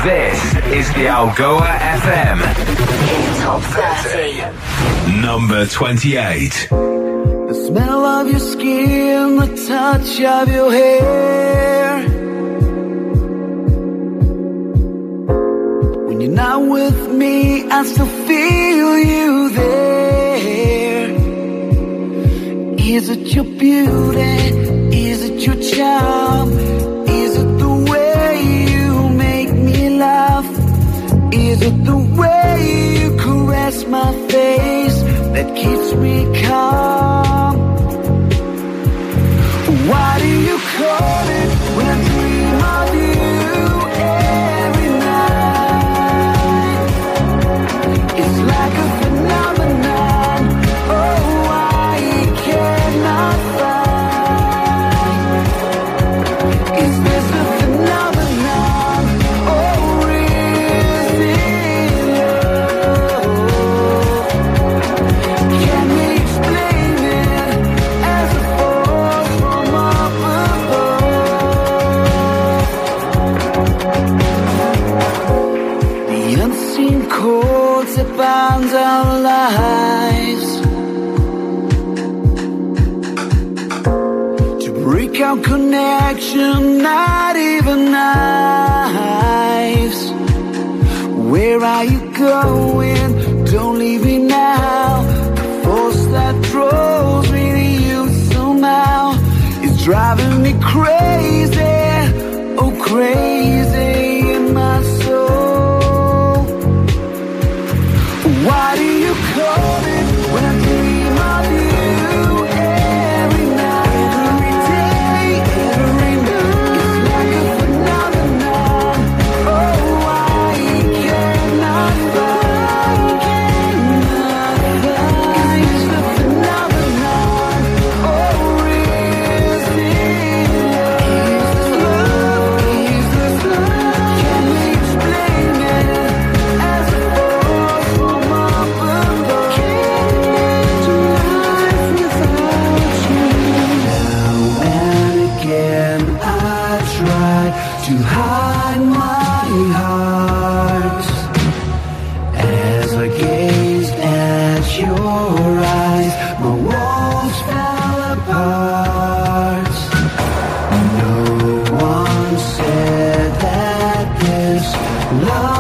This is the Algoa FM Top 30. Number 28. The smell of your skin, the touch of your hair. When you're not with me, I still feel you there. Is it your beauty? Is it your charm? Is it the way you make me laugh? Is it the way you caress my face that keeps me calm? Why do you call it when I dream of you every night? It's like a phenomenon, oh, I cannot find. Is this a phenomenon, or is it love? Can we explain it as a force from up above? The unseen chords that bound our lives, to break our connection, not even knives. Where are you going? Don't leave me now. The force that draws me to you somehow is driving me crazy, oh crazy in my soul. Why do you call it when I dream of you every night, every day, every night? It's like a phenomenon, oh, I cannot find. Is this a phenomenon, or is it love? Is this love? Can we explain it as a force from up above? Can't imagine life without you. Now and again I try to hide my heart as I gazed at your eyes. My walls fell apart. No one said that this love